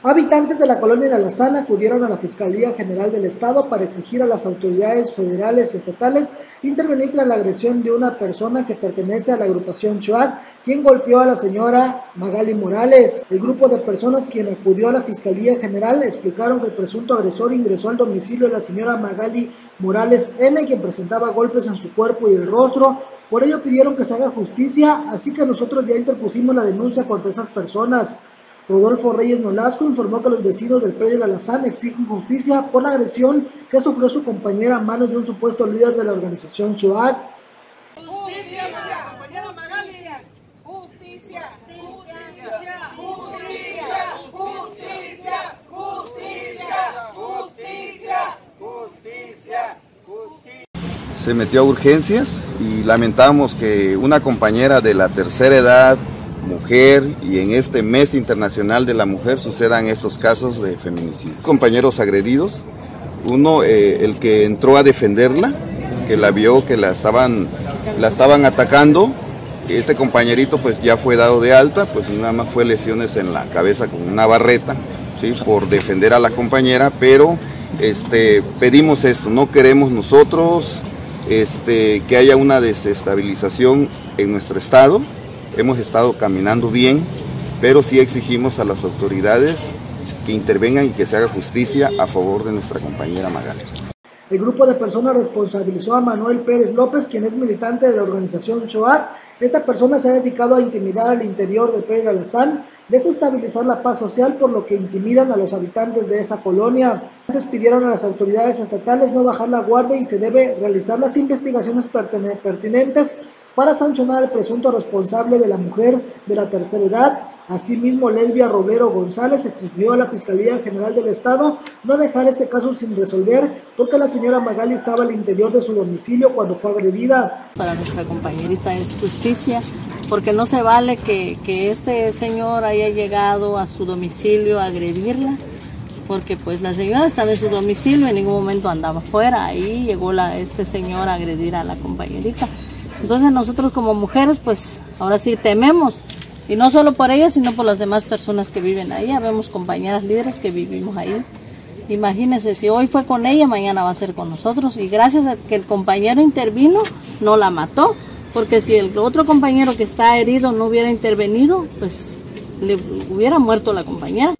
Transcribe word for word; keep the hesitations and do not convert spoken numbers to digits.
Habitantes de la colonia La Alazán acudieron a la Fiscalía General del Estado para exigir a las autoridades federales y estatales intervenir tras la agresión de una persona que pertenece a la agrupación Choac, quien golpeó a la señora Magali Morales. El grupo de personas quien acudió a la Fiscalía General explicaron que el presunto agresor ingresó al domicilio de la señora Magali Morales N, quien presentaba golpes en su cuerpo y el rostro. Por ello pidieron que se haga justicia, así que nosotros ya interpusimos la denuncia contra esas personas. Rodolfo Reyes Nolasco informó que los vecinos del predio La Alazán exigen justicia por la agresión que sufrió su compañera a manos de un supuesto líder de la organización Choac. Justicia, compañera Magali. Justicia, justicia, justicia, justicia, justicia, justicia, justicia. Se metió a urgencias y lamentamos que una compañera de la tercera edad, mujer, y en este mes internacional de la mujer sucedan estos casos de feminicidio. Compañeros agredidos, uno eh, el que entró a defenderla, que la vio que la estaban, la estaban atacando. Este compañerito pues ya fue dado de alta, pues nada más fue lesiones en la cabeza con una barreta, ¿sí?, por defender a la compañera, pero este, pedimos esto, no queremos nosotros este, que haya una desestabilización en nuestro estado. Hemos estado caminando bien, pero sí exigimos a las autoridades que intervengan y que se haga justicia a favor de nuestra compañera Magali. El grupo de personas responsabilizó a Manuel Pérez López, quien es militante de la organización Choac. Esta persona se ha dedicado a intimidar al interior del predio La Alazán, desestabilizar la paz social, por lo que intimidan a los habitantes de esa colonia. Antes pidieron a las autoridades estatales no bajar la guardia y se debe realizar las investigaciones pertinentes para sancionar al presunto responsable de la mujer de la tercera edad. Asimismo, Lesbia Robero González exigió a la Fiscalía General del Estado no dejar este caso sin resolver, porque la señora Magali estaba al interior de su domicilio cuando fue agredida. Para nuestra compañerita es justicia, porque no se vale que, que este señor haya llegado a su domicilio a agredirla, porque pues la señora estaba en su domicilio, en ningún momento andaba afuera, ahí llegó la, este señor a agredir a la compañerita. Entonces nosotros como mujeres pues ahora sí tememos, y no solo por ella sino por las demás personas que viven ahí. Habemos compañeras líderes que vivimos ahí. Imagínense, si hoy fue con ella, mañana va a ser con nosotros, y gracias a que el compañero intervino no la mató, porque si el otro compañero que está herido no hubiera intervenido, pues le hubiera muerto la compañera.